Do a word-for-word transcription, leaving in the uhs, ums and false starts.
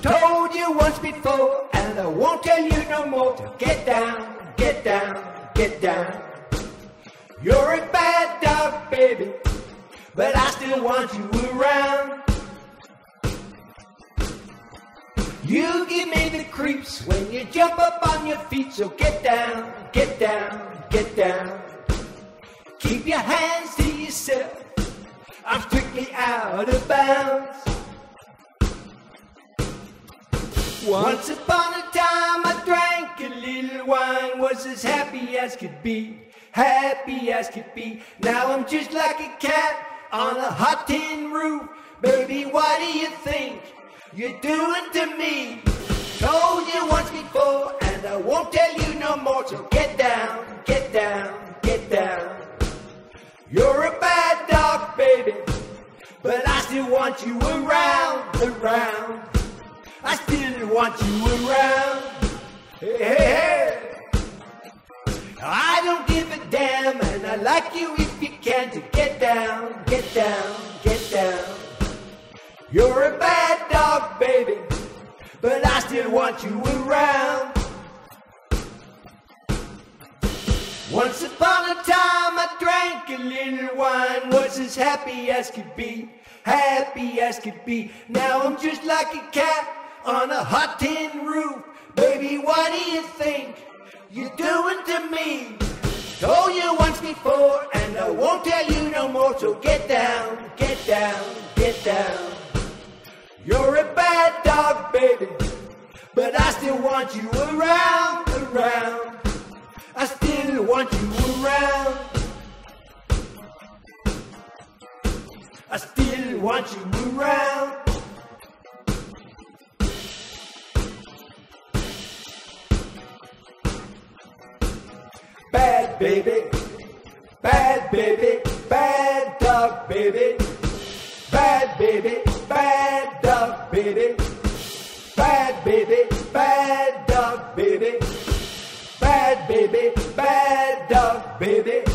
Told you once before, and I won't tell you no more. So get down, get down, get down. You're a bad dog, baby, but I still want you around. You give me the creeps when you jump up on your feet. So get down, get down, get down. Keep your hands to yourself, I'm strictly out of bounds. Once upon a time I drank a little wine, was as happy as could be, happy as could be. Now I'm just like a cat on a hot tin roof. Baby, what do you think you're doing to me? Told you once before, and I won't tell you no more. So get down, get down, get down. You're a bad dog, baby, but I still want you around, around. I still want you around. Hey, hey, hey. I don't give a damn, and I like you if you can. To get down, get down, get down. You're a bad dog, baby, but I still want you around. Once upon a time I drank a little wine, was as happy as could be, happy as could be. Now I'm just like a cat on a hot tin roof. Baby, what do you think you're doing to me? Told you once before, and I won't tell you no more. So get down, get down, get down. You're a bad dog, baby, but I still want you around, around. I still want you around. I still want you around. Bad baby, bad baby, bad dog baby. Bad baby, bad dog baby. Bad baby, bad dog baby. Bad baby, bad dog baby.